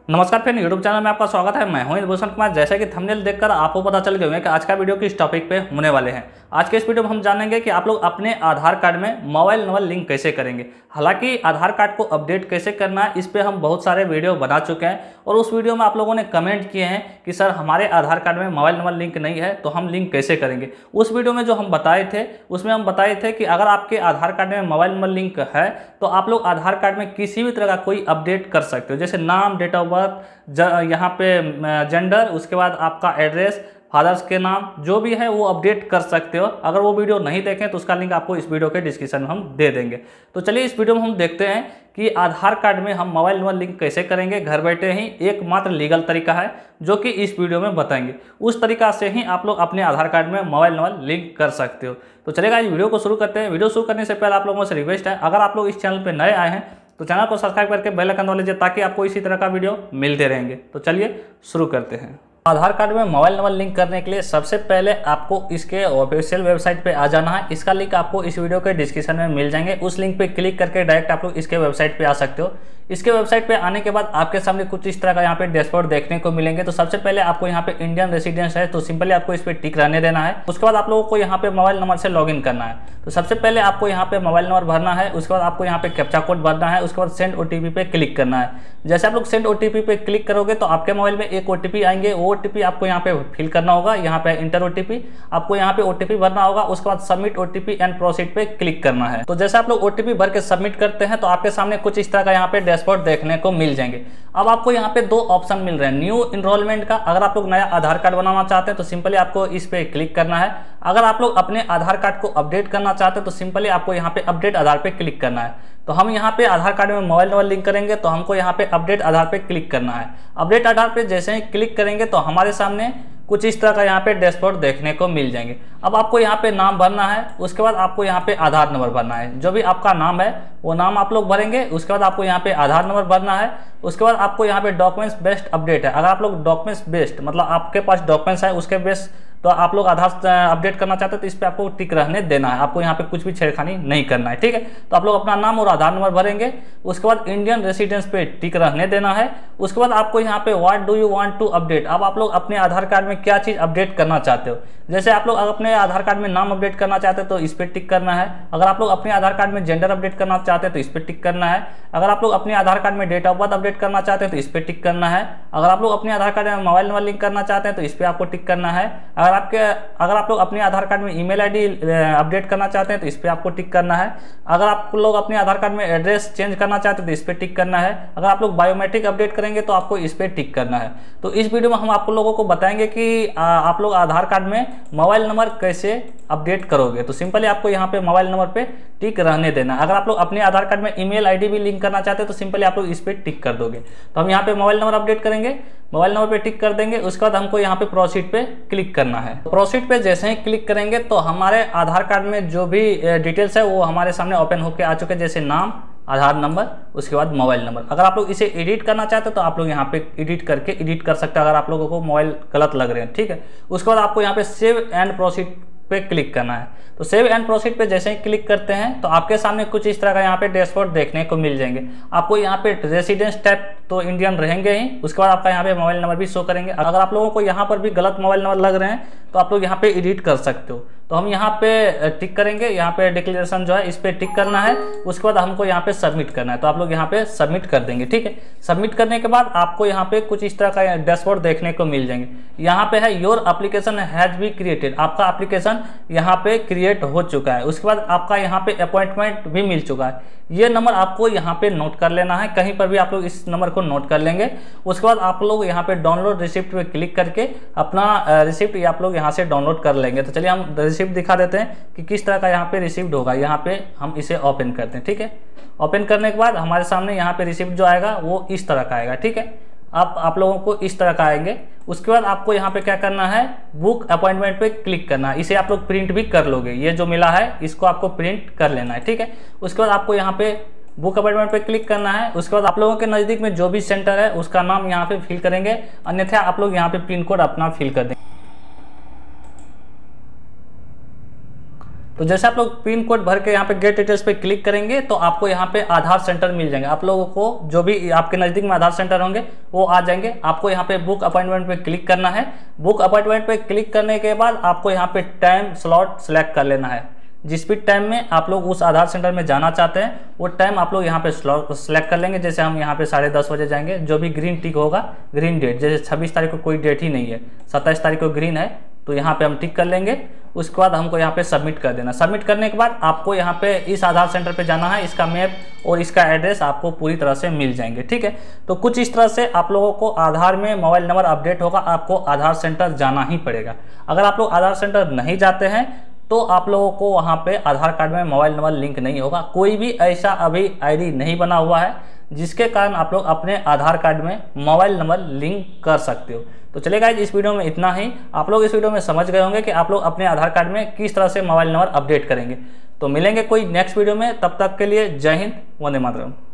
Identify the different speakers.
Speaker 1: नमस्कार friend, YouTube channel में आपका स्वागत है। मैं हूं भूषण कुमार। जैसा कि थंबनेल देखकर आपको पता चल गया होगा कि आज का वीडियो किस टॉपिक पे होने वाले हैं। आज के इस वीडियो में हम जानेंगे कि आप लोग अपने आधार कार्ड में मोबाइल नंबर लिंक कैसे करेंगे। हालांकि आधार कार्ड को अपडेट कैसे करना है, इस पे हम बहुत सारे वीडियो बना चुके हैं और उस वीडियो में आप लोगों ने कमेंट किए हैं कि सर हमारे आधार कार्ड में मोबाइल नंबर लिंक नहीं है, तो हम लिंक कैसे करेंगे। उस वीडियो में जो हम बताए थे उसमें हम बताए थे कि अगर आपके आधार कार्ड में मोबाइल नंबर लिंक है तो आप लोग आधार कार्ड में किसी भी तरह का कोई अपडेट कर सकते हो, जैसे नाम, डेट ऑफ बर्थ, यहाँ पे जेंडर, उसके बाद आपका एड्रेस, फादर्स के नाम, जो भी है वो अपडेट कर सकते हो। अगर वो वीडियो नहीं देखें तो उसका लिंक आपको इस वीडियो के डिस्क्रिप्शन में हम दे देंगे। तो चलिए इस वीडियो में हम देखते हैं कि आधार कार्ड में हम मोबाइल नंबर लिंक कैसे करेंगे। घर बैठे ही एकमात्र लीगल तरीका है जो कि इस वीडियो में बताएंगे। उस तरीका से ही आप लोग अपने आधार कार्ड में मोबाइल नंबर लिंक कर सकते हो। तो चलेगा, इस वीडियो को शुरू करते हैं। वीडियो शुरू करने से पहले आप लोगों से रिक्वेस्ट है, अगर आप लोग इस चैनल पर नए आए हैं तो चैनल को सब्सक्राइब करके बेल आइकन दबा लीजिए ताकि आपको इसी तरह का वीडियो मिलते रहेंगे। तो चलिए शुरू करते हैं। आधार कार्ड में मोबाइल नंबर लिंक करने के लिए सबसे पहले आपको इसके ऑफिशियल वेबसाइट पे आ जाना है। इसका लिंक आपको इस वीडियो के डिस्क्रिप्शन में मिल जाएंगे। उस लिंक पे क्लिक करके डायरेक्ट आप लोग इसके वेबसाइट पे आ सकते हो। इसके वेबसाइट पे आने के बाद आपके सामने कुछ इस तरह का यहाँ पे डैशबोर्ड देखने को मिलेंगे। तो सबसे पहले आपको यहाँ पे इंडियन रेसिडेंस है तो सिंपली आपको इस पर टिक रहने देना है। उसके बाद आप लोगों को यहाँ पे मोबाइल नंबर से लॉगिन करना है। तो सबसे पहले आपको यहाँ पे मोबाइल नंबर भरना है, उसके बाद आपको यहाँ पे कैप्चा कोड भरना है, उसके बाद सेंड ओटीपी पे क्लिक करना है। जैसे आप लोग सेंड ओटीपी पे क्लिक करोगे तो आपके मोबाइल में एक ओटीपी आएंगे। वो ओटीपी आपको यहाँ पे फिल करना होगा। यहाँ पे इंटर ओटीपी, आपको यहाँ पे ओटीपी भरना होगा। उसके बाद सबमिट ओटीपी एंड प्रोसीड पे क्लिक करना है। तो जैसे आप लोग ओटीपी भर के सबमिट करते हैं तो आपके सामने कुछ इस तरह का यहाँ पे डैशबोर्ड देखने को मिल जाएंगे। अब आपको यहाँ पे दो ऑप्शन मिल रहे हैं, न्यू इनरोलमेंट का। अगर आप लोग नया आधार कार्ड बनाना चाहते हैं तो सिंपली आपको इस पे क्लिक करना है। अगर आप लोग अपने आधार कार्ड को अपडेट करना चाहते हैं तो सिंपली आपको यहाँ पे अपडेट आधार पे क्लिक करना है। तो हम यहाँ पे आधार कार्ड में मोबाइल नंबर लिंक करेंगे तो हमको यहाँ पे अपडेट आधार पे क्लिक करना है। अपडेट आधार पे जैसे ही क्लिक करेंगे तो हमारे सामने कुछ इस तरह का यहाँ पे डैशबोर्ड देखने को मिल जाएंगे। अब आपको यहाँ पे नाम भरना है, उसके बाद आपको यहाँ पे आधार नंबर भरना है। जो भी आपका नाम है वो नाम आप लोग भरेंगे। उसके बाद आपको यहाँ पे आधार नंबर भरना है। उसके बाद आपको यहाँ पे डॉक्यूमेंट्स बेस्ड अपडेट है। अगर आप लोग डॉक्यूमेंट्स बेस्ड मतलब आपके पास डॉक्यूमेंट्स है उसके बेस्ड तो आप लोग आधार अपडेट करना चाहते हैं तो इस पे आपको टिक रहने देना है। आपको यहाँ पे कुछ भी छेड़खानी नहीं करना है, ठीक है। तो आप लोग अपना नाम और आधार नंबर भरेंगे। उसके बाद इंडियन रेसिडेंस पे टिक रहने देना है। उसके बाद आपको यहाँ पे what do you want to update, अब आप लोग अपने आधार कार्ड में क्या चीज़ अपडेट करना चाहते हो। जैसे आप लोग अपने आधार कार्ड में नाम अपडेट करना चाहते हैं तो इस पर टिक करना है। अगर आप लोग अपने आधार कार्ड में जेंडर अपडेट करना चाहते हैं तो इस पर टिक करना है। अगर आप लोग अपने आधार कार्ड में डेट ऑफ बर्थ अपडेट करना चाहते हैं तो इस पर टिक करना है। अगर आप लोग अपने आधार कार्ड में मोबाइल नंबर लिंक करना चाहते हैं तो इस पर आपको टिक करना है। अगर आप लोग अपने आधार कार्ड में ईमेल आईडी अपडेट करना चाहते हैं तो इस पर आपको टिक करना है। अगर आप लोग अपने आधार कार्ड में एड्रेस चेंज करना चाहते हैं तो इस पर टिक करना है। अगर आप लोग बायोमेट्रिक अपडेट करेंगे तो आपको इस पर टिक करना है। तो इस वीडियो में हम आप लोगों को बताएंगे कि आप लोग आधार कार्ड में मोबाइल नंबर कैसे अपडेट करोगे। तो सिंपली आपको यहाँ पे मोबाइल नंबर पे टिक रहने देना। अगर आप लोग अपने आधार कार्ड में ईमेल आईडी भी लिंक करना चाहते हैं तो सिंपली आप लोग इस पे टिक कर दोगे। तो हम यहाँ पे मोबाइल नंबर अपडेट करेंगे, मोबाइल नंबर पे टिक कर देंगे। उसके बाद हमको यहाँ पे प्रोसीड पे क्लिक करना है। प्रोसीड पे जैसे ही क्लिक करेंगे तो हमारे आधार कार्ड में जो भी डिटेल्स है वो हमारे सामने ओपन होकर आ चुके हैं, जैसे नाम, आधार नंबर, उसके बाद मोबाइल नंबर। अगर आप लोग इसे एडिट करना चाहते हैं तो आप लोग यहाँ पे एडिट करके एडिट कर सकते हैं अगर आप लोगों को मोबाइल गलत लग रहे हैं, ठीक है। उसके बाद आपको यहाँ पे सेव एंड प्रोसीड पे क्लिक करना है। तो सेव एंड प्रोसीड पे जैसे ही क्लिक करते हैं तो आपके सामने कुछ इस तरह का यहाँ पे डैशबोर्ड देखने को मिल जाएंगे। आपको यहाँ पे रेसिडेंस टाइप तो इंडियन रहेंगे ही। उसके बाद आपका यहाँ पे मोबाइल नंबर भी शो करेंगे। अगर आप लोगों को यहाँ पर भी गलत मोबाइल नंबर लग रहे हैं तो आप लोग यहाँ पे एडिट कर सकते हो। तो हम यहाँ पे टिक करेंगे, यहाँ पे डिक्लेरेशन जो है इस पे टिक करना है। उसके बाद हमको यहाँ पे सबमिट करना है। तो आप लोग यहाँ पे सबमिट कर देंगे, ठीक है। सबमिट करने के बाद आपको यहाँ पे कुछ इस तरह का डैशबोर्ड देखने को मिल जाएंगे। यहाँ पे है your application has been created, आपका एप्लीकेशन यहाँ पे क्रिएट हो चुका है। उसके बाद आपका यहाँ पे अपॉइंटमेंट भी मिल चुका है। ये नंबर आपको यहाँ पे नोट कर लेना है, कहीं पर भी आप लोग इस नंबर को नोट कर लेंगे। उसके बाद आप लोग यहाँ पे डाउनलोड रिसिप्ट पे क्लिक करके अपना रिसिप्ट आप लोग यहाँ से डाउनलोड कर लेंगे। तो चलिए हम रिसिप्ट दिखा देते हैं कि किस तरह का यहाँ पे रिसिप्ट होगा। यहाँ पे हम इसे ओपन करते हैं, ठीक है। ओपन करने के बाद हमारे सामने यहाँ पे रिसिप्ट जो आएगा वो इस तरह का आएगा, ठीक है। आप लोगों को इस तरह का आएंगे। उसके बाद आपको यहाँ पे क्या करना है, बुक अपॉइंटमेंट पे क्लिक करना है। इसे आप लोग प्रिंट भी कर लोगे, ये जो मिला है इसको आपको प्रिंट कर लेना है, ठीक है। उसके बाद आपको यहाँ पे बुक अपॉइंटमेंट पे क्लिक करना है। उसके बाद आप लोगों के नज़दीक में जो भी सेंटर है उसका नाम यहाँ पे फिल करेंगे, अन्यथा आप लोग यहाँ पे पिन कोड अपना फिल कर देंगे। तो जैसे आप लोग पिन कोड भर के यहाँ पे गेट डिटेल्स पे क्लिक करेंगे तो आपको यहाँ पे आधार सेंटर मिल जाएंगे। आप लोगों को जो भी आपके नज़दीक में आधार सेंटर होंगे वो आ जाएंगे। आपको यहाँ पे बुक अपॉइंटमेंट पे क्लिक करना है। बुक अपॉइंटमेंट पे क्लिक करने के बाद आपको यहाँ पे टाइम स्लॉट सेलेक्ट कर लेना है। जिस भी टाइम में आप लोग उस आधार सेंटर में जाना चाहते हैं वो टाइम आप लोग यहाँ पे सेलेक्ट कर लेंगे। जैसे हम यहाँ पे 10:30 बजे जाएंगे, जो भी ग्रीन टिक होगा, ग्रीन डेट, जैसे 26 तारीख को कोई डेट ही नहीं है, 27 तारीख को ग्रीन है, तो यहाँ पे हम टिक कर लेंगे। उसके बाद हमको यहाँ पे सबमिट कर देना। सबमिट करने के बाद आपको यहाँ पे इस आधार सेंटर पे जाना है। इसका मैप और इसका एड्रेस आपको पूरी तरह से मिल जाएंगे। ठीक है, तो कुछ इस तरह से आप लोगों को आधार में मोबाइल नंबर अपडेट होगा, आपको आधार सेंटर जाना ही पड़ेगा। अगर आप लोग आधार सेंटर नहीं जाते हैं तो आप लोगों को वहाँ पे आधार कार्ड में मोबाइल नंबर लिंक नहीं होगा। कोई भी ऐसा अभी आईडी नहीं बना हुआ है जिसके कारण आप लोग अपने आधार कार्ड में मोबाइल नंबर लिंक कर सकते हो। तो चलेगा, इस वीडियो में इतना ही। आप लोग इस वीडियो में समझ गए होंगे कि आप लोग अपने आधार कार्ड में किस तरह से मोबाइल नंबर अपडेट करेंगे। तो मिलेंगे कोई नेक्स्ट वीडियो में, तब तक के लिए जय हिंद, वंदे मातरम।